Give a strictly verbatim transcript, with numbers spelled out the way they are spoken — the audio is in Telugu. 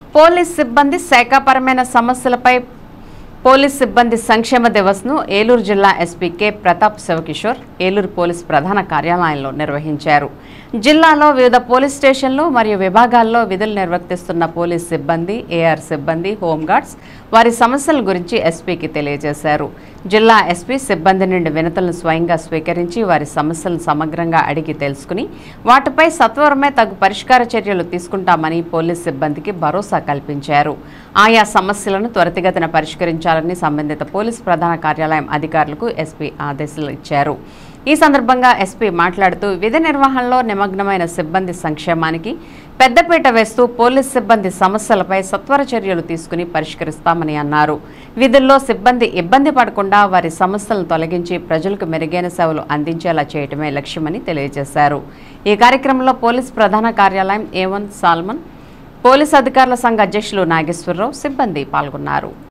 పోలీస్ సిబ్బంది శాఖాపరమైన సమస్యలపై పోలీస్ సిబ్బంది సంక్షేమ దివస్ను ఏలూరు జిల్లా SP K Pratap Shivakishore Eluru police ప్రధాన కార్యాలయంలో నిర్వహించారు. జిల్లాలో వివిధ పోలీస్ స్టేషన్లు మరియు విభాగాల్లో విధులు నిర్వర్తిస్తున్న పోలీస్ సిబ్బంది, ఏఆర్ సిబ్బంది, హోంగార్డ్స్ వారి సమస్యల గురించి ఎస్పీకి తెలియజేశారు. జిల్లా ఎస్పీ సిబ్బంది నుండి వినతులను స్వయంగా స్వీకరించి వారి సమస్యలను సమగ్రంగా అడిగి తెలుసుకుని వాటిపై సత్వరమే తగు పరిష్కార చర్యలు తీసుకుంటామని పోలీస్ సిబ్బందికి భరోసా కల్పించారు. ఆయా సమస్యలను త్వరితగతిన పరిష్కరించాలని సంబంధిత పోలీస్ ప్రధాన కార్యాలయం అధికారులకు ఎస్పీ ఆదేశాలు ఇచ్చారు. ఈ సందర్భంగా ఎస్పీ మాట్లాడుతూ విధి నిర్వహణలో నిమగ్నమైన సిబ్బంది సంక్షేమానికి పెద్దపీట వేస్తూ పోలీస్ సిబ్బంది సమస్యలపై సత్వర చర్యలు తీసుకుని పరిష్కరిస్తామని అన్నారు. విధుల్లో సిబ్బంది ఇబ్బంది పడకుండా వారి సమస్యలను తొలగించి ప్రజలకు మెరుగైన సేవలు అందించేలా చేయటమే లక్ష్యమని తెలియజేశారు. ఈ కార్యక్రమంలో పోలీస్ ప్రధాన కార్యాలయం ఏవన్ సాల్మన్, పోలీస్ అధికారుల సంఘ అధ్యక్షులు నాగేశ్వరరావు, సిబ్బంది పాల్గొన్నారు.